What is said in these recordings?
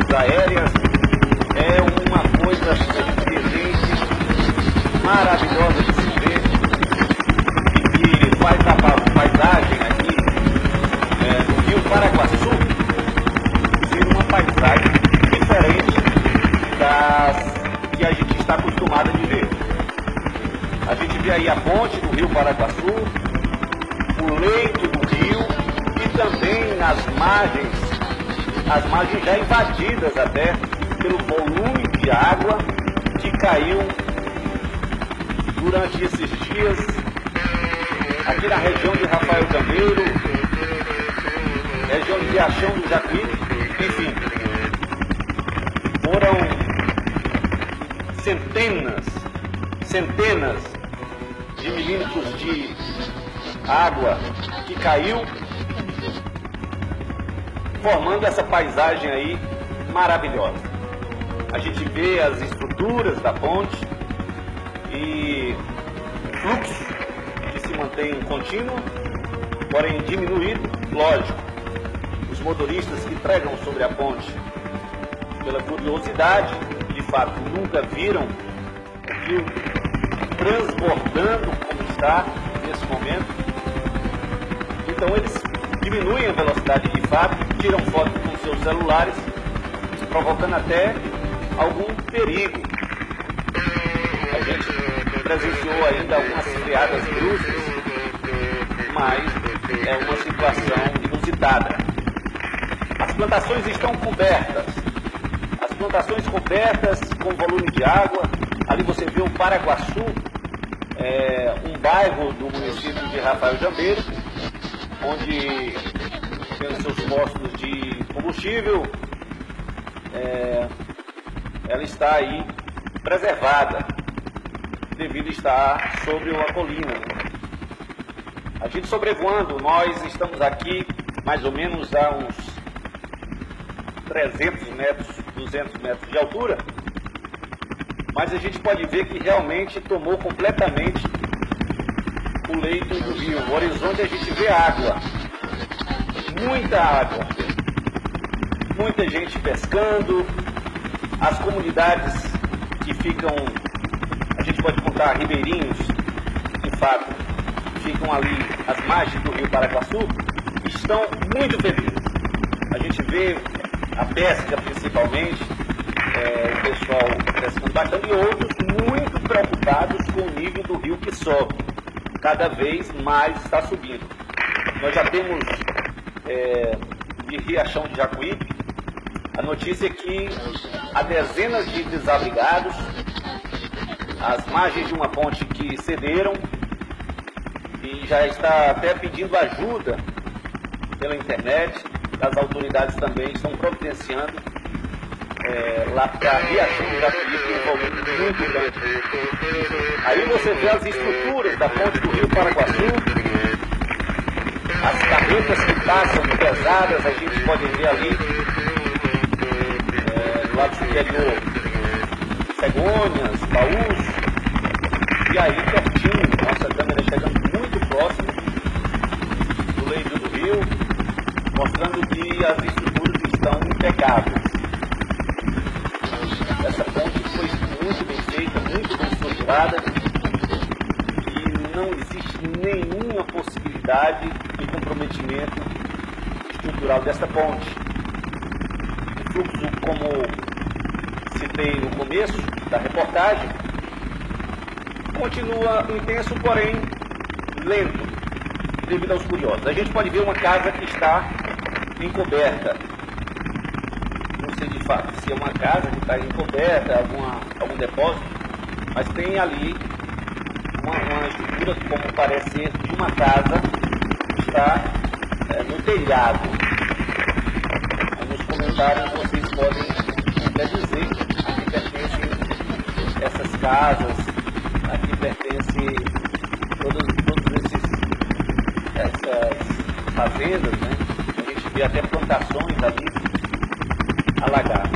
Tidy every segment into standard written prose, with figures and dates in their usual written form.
imagens aéreas. É uma coisa surpreendente, maravilhosa de se ver, e que faz a paisagem aqui no Rio Paraguaçu ser uma paisagem diferente das que a gente está acostumado a ver. A gente vê aí a ponte do Rio Paraguaçu, o leito do rio e também as margens já invadidas até pelo volume de água que caiu durante esses dias aqui na região de Rafael Jambeiro, região de Riachão do Jacuípe, enfim, foram centenas de milímetros de água que caiu, formando essa paisagem aí maravilhosa. A gente vê as estruturas da ponte e o fluxo que se mantém contínuo, porém diminuído, lógico. Os motoristas que tragam sobre a ponte, pela curiosidade, de fato nunca viram o rio transbordando como está nesse momento. Então eles diminuem a velocidade de fato, tiram foto com seus celulares, provocando até algum perigo. A gente presenciou ainda algumas freadas bruscas, mas é uma situação inusitada. As plantações estão cobertas, com volume de água. Ali você vê o Paraguaçu, um bairro do município de Rafael Jambeiro, onde tem os seus postos de combustível. Ela está aí preservada, devido a estar sobre uma colina. A gente sobrevoando, nós estamos aqui mais ou menos a uns 300 metros, 200 metros de altura, mas a gente pode ver que realmente tomou completamente o leito do rio. No horizonte a gente vê água, muita água, muita gente pescando, as comunidades que ficam, a gente pode contar ribeirinhos, de fato, ficam ali às margens do Rio Paraguaçu, estão muito felizes. A gente vê a pesca principalmente, o pessoal pescando bastante, e outros muito preocupados com o nível do rio que sobe, cada vez mais está subindo. Nós já temos de Riachão de Jacuípe a notícia que há dezenas de desabrigados às margens de uma ponte que cederam e já está até pedindo ajuda pela internet. As autoridades também estão providenciando lá para Riachão de Jacuípe um volume muito grande. Aí você vê as estruturas da ponte do Rio Paraguaçu, as carretas que passam pesadas, a gente pode ver ali do lado superior cegonhas, baús, e aí pertinho, nossa câmera chegando muito próximo do leito do rio, mostrando que as estruturas estão impecáveis. Essa ponte foi muito bem feita, muito bem estruturada, e não existe nenhuma possibilidade de comprometimento estrutural dessa ponte. O fluxo, como citei no começo da reportagem, continua intenso, porém lento, devido aos curiosos. A gente pode ver uma casa que está encoberta. Não sei de fato se é uma casa que está encoberta, algum depósito, mas tem ali uma estrutura como parece ser de uma casa que está no telhado. Aí nos comentários vocês podem até dizer a que pertencem essas casas, a que pertencem essas fazendas, né? A gente vê até plantações ali alagadas.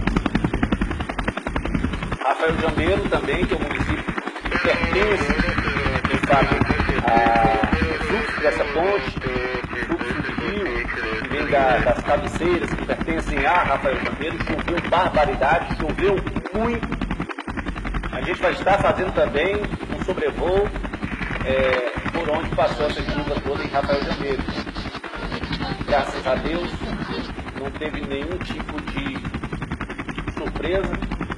Rafael Jambeiro também, que é um município que pertence, de fato, ao fluxo dessa ponte, fluxo de rio, que vem das cabeceiras que pertencem a Rafael Jambeiro, choveu barbaridade, choveu muito. A gente vai estar fazendo também um sobrevoo por onde passou essa chuva toda em Rafael Jambeiro. Graças a Deus, não teve nenhum tipo de surpresa.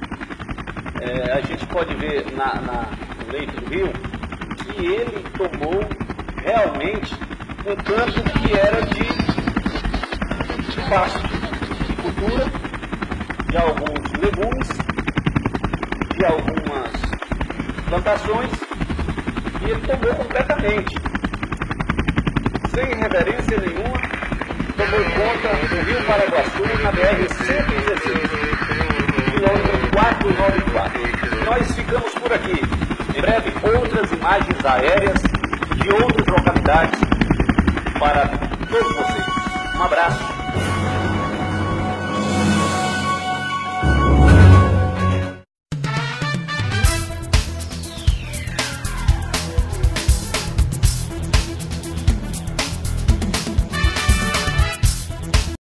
A gente pode ver no leito do rio que ele tomou realmente um campo que era de pasto, de cultura, de alguns legumes, de algumas plantações, e ele tomou completamente, sem reverência nenhuma, tomou conta do Rio Paraguaçu na BR-116, quilômetro 494. Nós ficamos por aqui. Em breve, outras imagens aéreas de outras localidades para todos vocês. Um abraço.